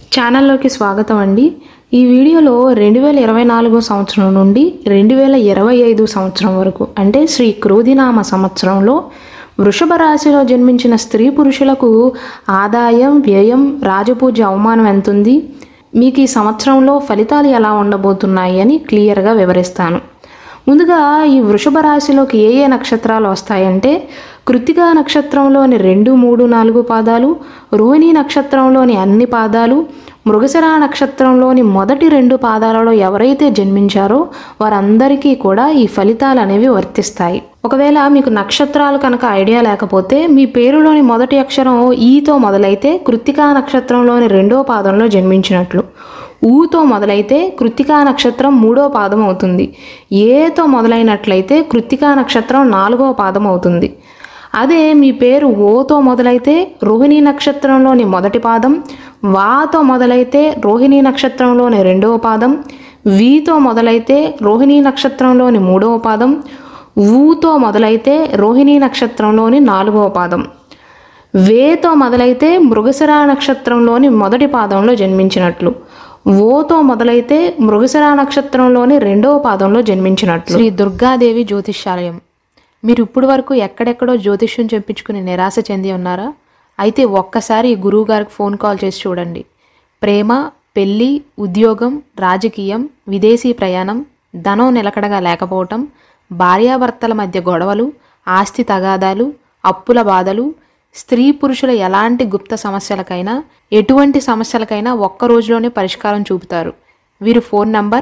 ఛానల్లోకి స్వాగతం అండి. ఈ వీడియోలో 2024 సంవత్సరం నుండి 2025 సంవత్సరం వరకు అంటే శ్రీ క్రోధినామ సంవత్సరంలో వృషభ రాశిలో జన్మించిన స్త్రీ పురుషులకు ఆదాయం, వ్యయం, రాజపూజ, అవమానం ఎంతుంది, మీకు ఈ సంవత్సరంలో ఫలితాలు ఎలా ఉండబోతున్నాయి అని క్లియర్గా వివరిస్తాను. ముందుగా ఈ వృషభ రాశిలోకి ఏ నక్షత్రాలు వస్తాయంటే కృత్తికా నక్షత్రంలోని 2, 3, 4 పాదాలు, రోహిణి నక్షత్రంలోని అన్ని పాదాలు, మృగశిర నక్షత్రంలోని మొదటి 2 పాదాలలో ఎవరైతే జన్మించారో వారందరికీ కూడా ఈ ఫలితాలు అనేవి వర్తిస్తాయి. ఒకవేళ మీకు నక్షత్రాలు కనుక ఐడియా లేకపోతే మీ పేరులోని మొదటి అక్షరం ఈతో మొదలైతే కృత్తికా నక్షత్రంలోని 2వ పాదంలో జన్మించినట్లు, ఊతో మొదలైతే కృత్తికా నక్షత్రం 3వ పాదం అవుతుంది, ఏతో మొదలైనట్లయితే కృత్తికా నక్షత్రం 4వ పాదం అవుతుంది. అదే మీ పేరు ఓతో మొదలైతే రోహిణి నక్షత్రంలోని మొదటి పాదం, వాతో మొదలైతే రోహిణి నక్షత్రంలోని 2వ పాదం, వీతో మొదలైతే రోహిణి నక్షత్రంలోని 3వ పాదం, ఊతో మొదలైతే రోహిణి నక్షత్రంలోని 4వ పాదం, వేతో మొదలైతే మృగశిర నక్షత్రంలోని మొదటి పాదంలో జన్మించినట్లు, ఓతో మొదలైతే మృగశిర నక్షత్రంలోని 2వ పాదంలో జన్మించినట్లు. శ్రీ దుర్గాదేవి జ్యోతిష్యాలయం. మీరు ఇప్పుడు వరకు ఎక్కడెక్కడో జ్యోతిష్యం చెప్పించుకుని నిరాశ చెంది ఉన్నారా? అయితే ఒక్కసారి గురువు గారికి ఫోన్ కాల్ చేసి చూడండి. ప్రేమ, పెళ్ళి, ఉద్యోగం, రాజకీయం, విదేశీ ప్రయాణం, ధనం నిలకడగా లేకపోవటం, భార్యాభర్తల మధ్య గొడవలు, ఆస్తి తగాదాలు, అప్పుల బాధలు, స్త్రీ పురుషుల ఎలాంటి గుప్త సమస్యలకైనా, ఎటువంటి సమస్యలకైనా ఒక్క రోజులోనే పరిష్కారం చూపుతారు. వీరు ఫోన్ నంబర్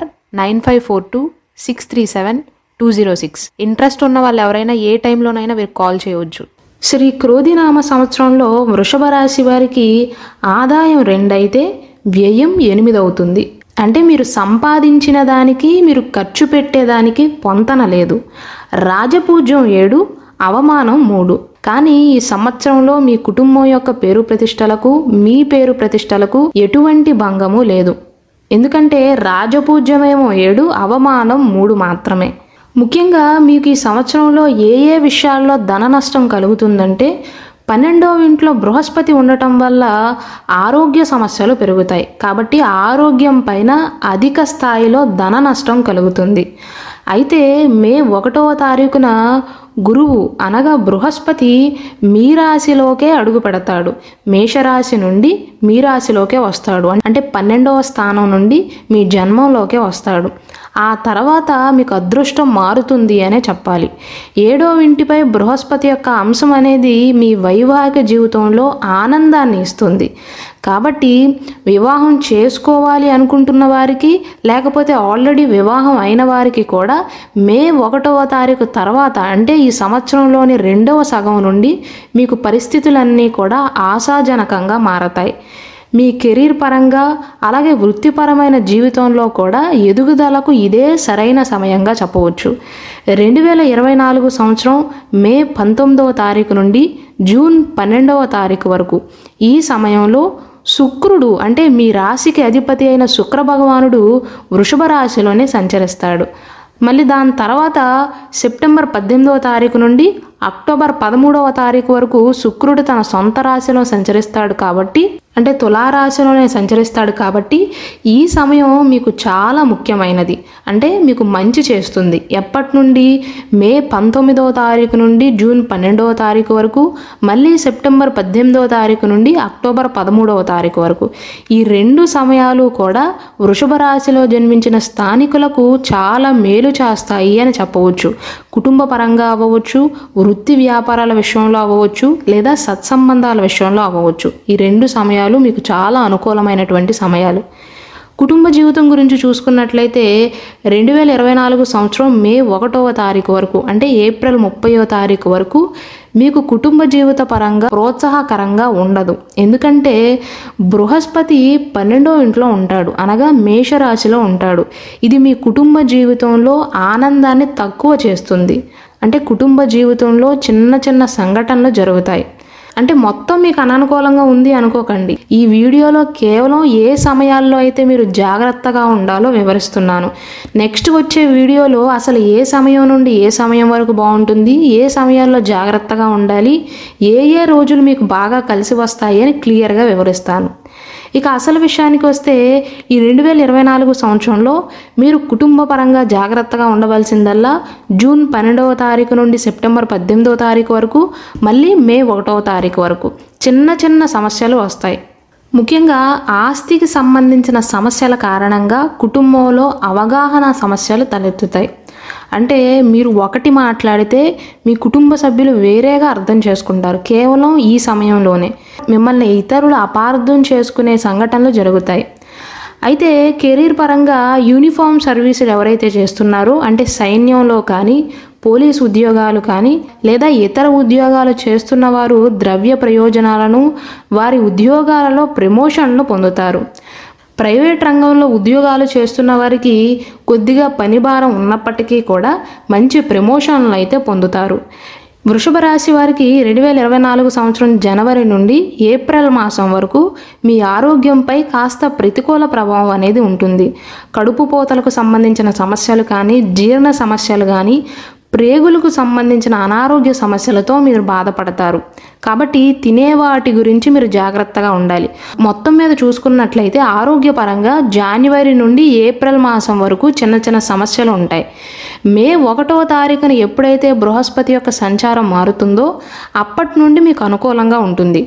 9542637206. ఇంట్రెస్ట్ ఉన్న వాళ్ళు ఎవరైనా ఏ టైంలోనైనా వీరు కాల్ చేయవచ్చు. శ్రీ క్రోధినామ సంవత్సరంలో వృషభ రాశి వారికి ఆదాయం 2 అయితే వ్యయం 8 అవుతుంది. అంటే మీరు సంపాదించిన దానికి మీరు ఖర్చు పెట్టేదానికి పొంతన లేదు. రాజపూజ్యం 7, అవమానం 3. కానీ ఈ సంవత్సరంలో మీ కుటుంబం యొక్క పేరు ప్రతిష్టలకు, మీ పేరు ప్రతిష్టలకు ఎటువంటి భంగము లేదు. ఎందుకంటే రాజపూజ్యమేమో 7, అవమానం 3 మాత్రమే. ముఖ్యంగా మీకు ఈ సంవత్సరంలో ఏ విషయాల్లో ధన నష్టం కలుగుతుందంటే 12వ ఇంట్లో బృహస్పతి ఉండటం వల్ల ఆరోగ్య సమస్యలు పెరుగుతాయి. కాబట్టి ఆరోగ్యం పైన అధిక స్థాయిలో ధన నష్టం కలుగుతుంది. అయితే మే 1వ తారీఖున గురువు అనగా బృహస్పతి మీ రాశిలోకే అడుగు పెడతాడు. మేషరాశి నుండి మీ రాశిలోకే వస్తాడు. అంటే 12వ స్థానం నుండి మీ జన్మంలోకే వస్తాడు. ఆ తర్వాత మీకు అదృష్టం మారుతుంది అనే చెప్పాలి. 7వ ఇంటిపై బృహస్పతి యొక్క అంశం అనేది మీ వైవాహిక జీవితంలో ఆనందాన్ని ఇస్తుంది. కాబట్టి వివాహం చేసుకోవాలి అనుకుంటున్న వారికి, లేకపోతే ఆల్రెడీ వివాహం అయిన వారికి కూడా మే 1వ తారీఖు తర్వాత అంటే ఈ సంవత్సరంలోని 2వ సగం నుండి మీకు పరిస్థితులన్నీ కూడా ఆశాజనకంగా మారతాయి. మీ కెరీర్ పరంగా అలాగే వృత్తిపరమైన జీవితంలో కూడా ఎదుగుదలకు ఇదే సరైన సమయంగా చెప్పవచ్చు. 2024 సంవత్సరం మే 19వ తారీఖు నుండి జూన్ 12వ తారీఖు వరకు ఈ సమయంలో శుక్రుడు అంటే మీ రాశికి అధిపతి అయిన శుక్ర భగవానుడు వృషభ రాశిలోనే సంచరిస్తాడు. మళ్ళీ దాని తర్వాత సెప్టెంబర్ 18వ తారీఖు నుండి అక్టోబర్ 13వ తారీఖు వరకు శుక్రుడు తన సొంత రాశిలో సంచరిస్తాడు. కాబట్టి అంటే తులారాశిలోనే సంచరిస్తాడు. కాబట్టి ఈ సమయం మీకు చాలా ముఖ్యమైనది. అంటే మీకు మంచి చేస్తుంది. ఎప్పటి నుండి మే 19వ తారీఖు నుండి జూన్ 12వ తారీఖు వరకు, మళ్ళీ సెప్టెంబర్ 18వ తారీఖు నుండి అక్టోబర్ 13వ తారీఖు వరకు ఈ 2 సమయాలు కూడా వృషభ రాశిలో జన్మించిన స్థానికులకు చాలా మేలు చేస్తాయి అని చెప్పవచ్చు. కుటుంబ పరంగా అవ్వవచ్చు, వృత్తి వ్యాపారాల విషయంలో అవ్వవచ్చు, లేదా సత్సంబంధాల విషయంలో అవ్వవచ్చు. ఈ 2 సమయాలు మీకు చాలా అనుకూలమైనటువంటి సమయాలు. కుటుంబ జీవితం గురించి చూసుకున్నట్లయితే 2024 సంవత్సరం మే 1వ తారీఖు వరకు అంటే ఏప్రిల్ 30వ తారీఖు వరకు మీకు కుటుంబ జీవిత పరంగా ప్రోత్సాహకరంగా ఉండదు. ఎందుకంటే బృహస్పతి 12వ ఇంట్లో ఉంటాడు, అనగా మేషరాశిలో ఉంటాడు. ఇది మీ కుటుంబ జీవితంలో ఆనందాన్ని తక్కువ చేస్తుంది. అంటే కుటుంబ జీవితంలో చిన్న చిన్న సంఘటనలు జరుగుతాయి. అంటే మొత్తం మీకు అననుకూలంగా ఉంది అనుకోకండి. ఈ వీడియోలో కేవలం ఏ సమయాల్లో అయితే మీరు జాగ్రత్తగా ఉండాలో వివరిస్తున్నాను. నెక్స్ట్ వచ్చే వీడియోలో అసలు ఏ సమయం నుండి ఏ సమయం వరకు బాగుంటుంది, ఏ సమయాల్లో జాగ్రత్తగా ఉండాలి, ఏ రోజులు మీకు బాగా కలిసి వస్తాయి అని క్లియర్గా వివరిస్తాను. ఇక అసలు విషయానికి వస్తే ఈ 2024 సంవత్సరంలో మీరు కుటుంబ పరంగా జాగ్రత్తగా ఉండవలసిందల్లా జూన్ 12వ తారీఖు నుండి సెప్టెంబర్ 18వ తారీఖు వరకు, మళ్ళీ మే 1వ తారీఖు వరకు చిన్న చిన్న సమస్యలు వస్తాయి. ముఖ్యంగా ఆస్తికి సంబంధించిన సమస్యల కారణంగా కుటుంబంలో అవగాహన సమస్యలు తలెత్తుతాయి. అంటే మీరు ఒకటి మాట్లాడితే మీ కుటుంబ సభ్యులు వేరేగా అర్థం చేసుకుంటారు. కేవలం ఈ సమయంలోనే మిమ్మల్ని ఇతరులు అపార్థం చేసుకునే సంఘటనలు జరుగుతాయి. అయితే కెరీర్ పరంగా యూనిఫామ్ సర్వీసులు ఎవరైతే చేస్తున్నారో, అంటే సైన్యంలో కానీ, పోలీసు ఉద్యోగాలు కానీ, లేదా ఇతర ఉద్యోగాలు చేస్తున్న వారు ద్రవ్య ప్రయోజనాలను, వారి ఉద్యోగాలలో ప్రమోషన్లు పొందుతారు. ప్రైవేట్ రంగంలో ఉద్యోగాలు చేస్తున్న వారికి కొద్దిగా పని భారం ఉన్నప్పటికీ కూడా మంచి ప్రమోషన్లు అయితే పొందుతారు. వృషభ రాశి వారికి 2024 సంవత్సరం జనవరి నుండి ఏప్రిల్ మాసం వరకు మీ ఆరోగ్యంపై కాస్త ప్రతికూల ప్రభావం అనేది ఉంటుంది. కడుపు పోతలకు సంబంధించిన సమస్యలు కానీ, జీర్ణ సమస్యలు కానీ, ప్రేగులకు సంబంధించిన అనారోగ్య సమస్యలతో మీరు బాధపడతారు. కాబట్టి తినే వాటి గురించి మీరు జాగ్రత్తగా ఉండాలి. మొత్తం మీద చూసుకున్నట్లయితే ఆరోగ్యపరంగా జనవరి నుండి ఏప్రిల్ మాసం వరకు చిన్న చిన్న సమస్యలు ఉంటాయి. మే 1వ తారీఖున ఎప్పుడైతే బృహస్పతి యొక్క సంచారం మారుతుందో అప్పటి నుండి మీకు అనుకూలంగా ఉంటుంది.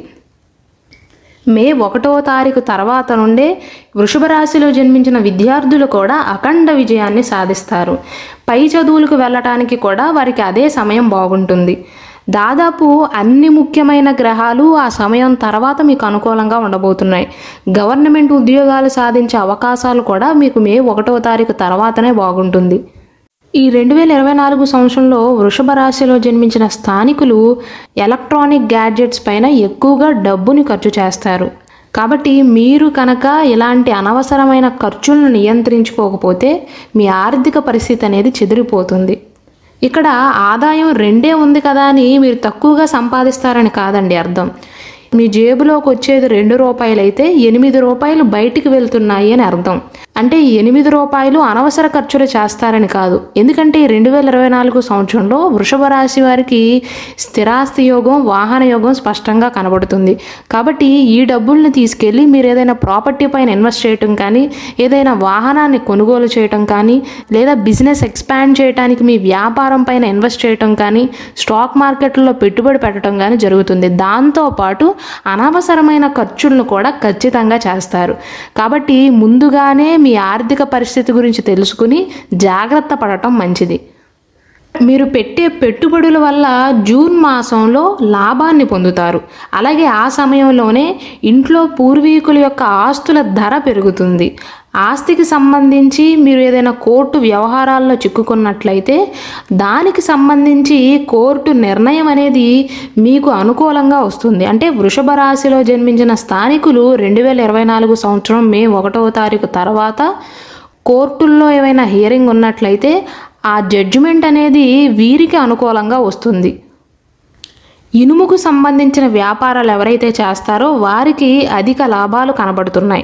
మే 1వ తారీఖు తర్వాత నుండే వృషభ రాశిలో జన్మించిన విద్యార్థులు కూడా అఖండ విజయాన్ని సాధిస్తారు. పై చదువులకు వెళ్ళటానికి కూడా వారికి అదే సమయం బాగుంటుంది. దాదాపు అన్ని ముఖ్యమైన గ్రహాలు ఆ సమయం తర్వాత మీకు అనుకూలంగా ఉండబోతున్నాయి. గవర్నమెంట్ ఉద్యోగాలు సాధించే అవకాశాలు కూడా మీకు మే 1వ తారీఖు తర్వాతనే బాగుంటుంది. ఈ 2024 సంవత్సరంలో వృషభ రాశిలో జన్మించిన స్థానికులు ఎలక్ట్రానిక్ గ్యాడ్జెట్స్ పైన ఎక్కువగా డబ్బుని ఖర్చు చేస్తారు. కాబట్టి మీరు కనుక ఇలాంటి అనవసరమైన ఖర్చులను నియంత్రించుకోకపోతే మీ ఆర్థిక పరిస్థితి అనేది చెదిరిపోతుంది. ఇక్కడ ఆదాయం 2 ఉంది కదా అని మీరు తక్కువగా సంపాదిస్తారని కాదండి అర్థం. మీ జేబులోకి వచ్చేది 2 రూపాయలు అయితే 8 రూపాయలు బయటికి వెళ్తున్నాయి అని అర్థం. అంటే 8 రూపాయలు అనవసర ఖర్చులు చేస్తారని కాదు. ఎందుకంటే 2024 సంవత్సరంలో వృషభ రాశి వారికి స్థిరాస్తి యోగం, వాహన యోగం స్పష్టంగా కనబడుతుంది. కాబట్టి ఈ డబ్బుల్ని తీసుకెళ్ళి మీరు ఏదైనా ప్రాపర్టీ పైన ఇన్వెస్ట్ చేయటం కానీ, ఏదైనా వాహనాన్ని కొనుగోలు చేయటం కానీ, లేదా బిజినెస్ ఎక్స్పాండ్ చేయడానికి మీ వ్యాపారం పైన ఇన్వెస్ట్ చేయటం కానీ, స్టాక్ మార్కెట్లో పెట్టుబడి పెట్టడం కానీ జరుగుతుంది. దాంతోపాటు అనవసరమైన ఖర్చులను కూడా ఖచ్చితంగా చేస్తారు. కాబట్టి ముందుగానే మీ ఆర్థిక పరిస్థితి గురించి తెలుసుకుని జాగ్రత్త పడటం మంచిది. మీరు పెట్టే పెట్టుబడుల వల్ల జూన్ మాసంలో లాభాన్ని పొందుతారు. అలాగే ఆ సమయంలోనే ఇంట్లో పూర్వీకుల యొక్క ఆస్తుల ధర పెరుగుతుంది. ఆస్తికి సంబంధించి మీరు ఏదైనా కోర్టు వ్యవహారాల్లో చిక్కుకున్నట్లయితే దానికి సంబంధించి కోర్టు నిర్ణయం అనేది మీకు అనుకూలంగా వస్తుంది. అంటే వృషభ రాశిలో జన్మించిన స్థానికులు 2024 సంవత్సరం మే 1వ తారీఖు తర్వాత కోర్టుల్లో ఏమైనా హియరింగ్ ఉన్నట్లయితే ఆ జడ్జిమెంట్ అనేది వీరికి అనుకూలంగా వస్తుంది. ఇనుముకు సంబంధించిన వ్యాపారాలు ఎవరైతే చేస్తారో వారికి అధిక లాభాలు కనబడుతున్నాయి.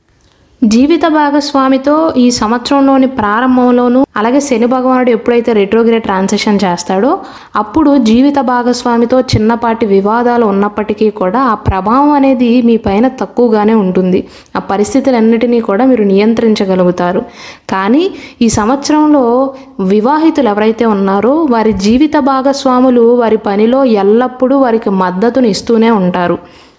జీవిత భాగస్వామితో ఈ సంవత్సరంలోని ప్రారంభంలోనూ, అలాగే శని భగవానుడు ఎప్పుడైతే రెట్రోగ్రేడ్ ట్రాన్సిషన్ చేస్తాడో అప్పుడు జీవిత భాగస్వామితో చిన్నపాటి వివాదాలు ఉన్నప్పటికీ కూడా ఆ ప్రభావం అనేది మీ పైన తక్కువగానే ఉంటుంది. ఆ పరిస్థితులన్నిటినీ కూడా మీరు నియంత్రించగలుగుతారు. కానీ ఈ సంవత్సరంలో వివాహితులు ఎవరైతే ఉన్నారో వారి జీవిత భాగస్వాములు వారి పనిలో ఎల్లప్పుడూ వారికి మద్దతుని ఇస్తూనే ఉంటారు.